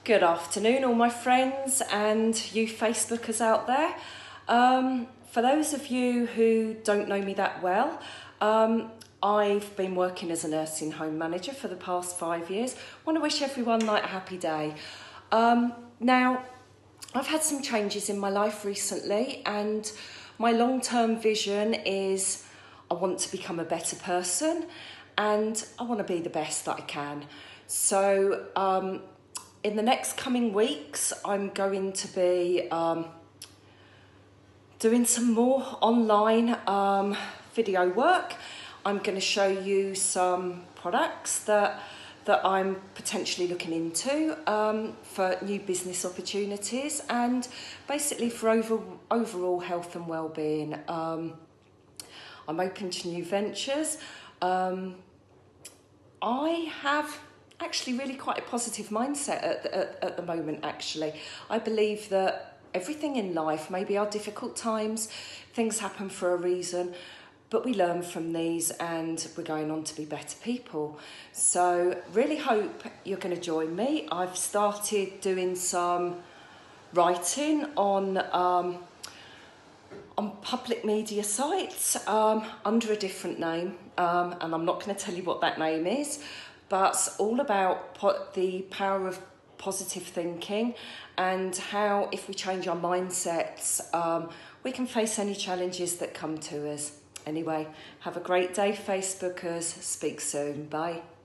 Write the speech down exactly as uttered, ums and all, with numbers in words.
Good afternoon, all my friends and you Facebookers out there. Um, for those of you who don't know me that well, um, I've been working as a nursing home manager for the past five years. I want to wish everyone like a happy day. Um, now, I've had some changes in my life recently, and my long-term vision is I want to become a better person and I want to be the best that I can. So, um, in the next coming weeks, I'm going to be um, doing some more online um, video work. I'm going to show you some products that that I'm potentially looking into um, for new business opportunities and basically for over, overall health and well-being. Um, I'm open to new ventures. Um, I have actually really quite a positive mindset at the, at, at the moment, actually. I believe that everything in life, maybe our difficult times, things happen for a reason, but we learn from these and we're going on to be better people. So really hope you're going to join me. I've started doing some writing on um, on public media sites um, under a different name, um, and I'm not going to tell you what that name is, but it's all about po- the power of positive thinking and how if we change our mindsets, um, we can face any challenges that come to us. Anyway, have a great day, Facebookers. Speak soon. Bye.